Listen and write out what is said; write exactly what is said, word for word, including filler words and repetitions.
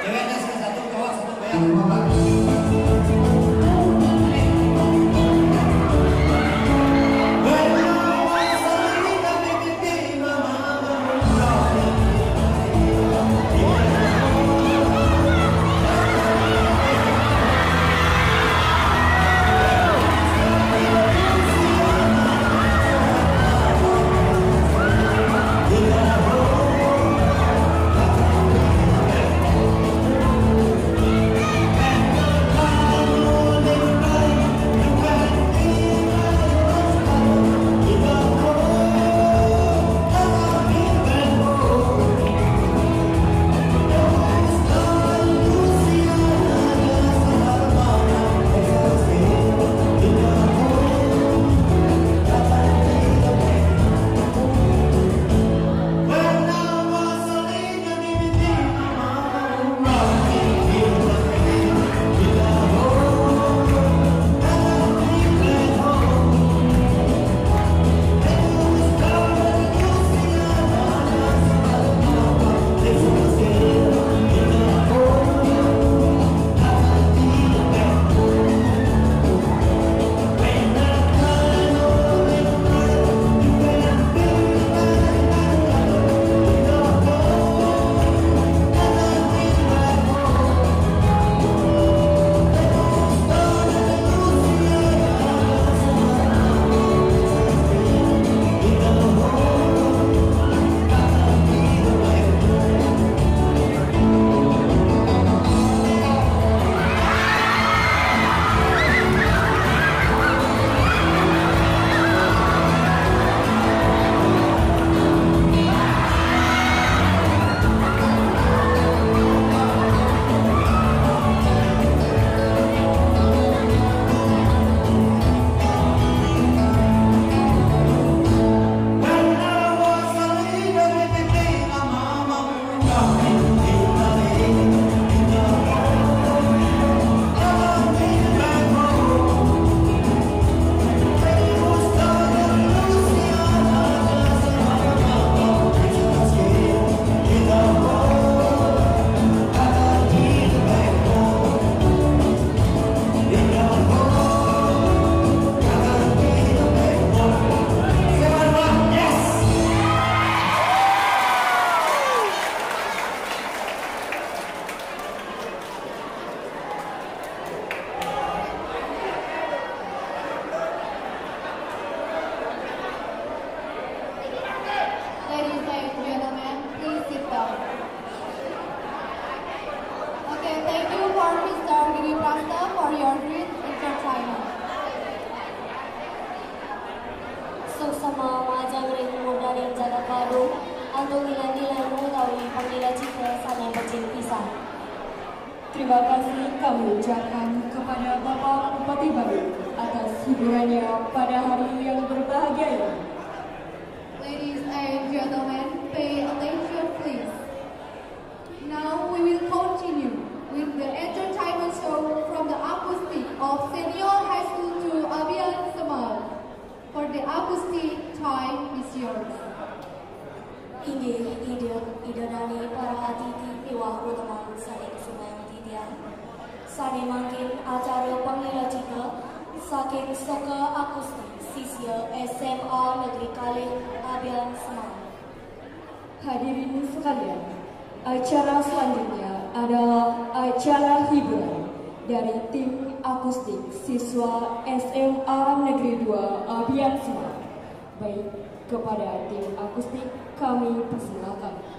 Ceweknya satu, cowok satu, bayar. Sama wajah ring muda dan jaga kadu untuk nilai-nilai mengetahui penggila cita sana bajin pisah. Terima kasih kami ucapkan kepada Bapak Bupati Baru atas hiburannya pada hari yang berbahagia ini. Ladies and gentlemen, pay attention please. Now we will continue with the entertainment show from the acoustic of Senior High School to Abian Semal. For the acoustic, time is yours. Inggih ide ide dari para hati tiwa utama saling sumayang tidian. Sane mangkin acara penggila cita saking saka akustik sisya S M A Negeri Kalih Abian Semal. Hadirin sekalian, acara selanjutnya adalah acara hiburan dari tim akustik siswa S M A Negeri dua Abian Semal. Baik, kepada tim akustik kami persilakan.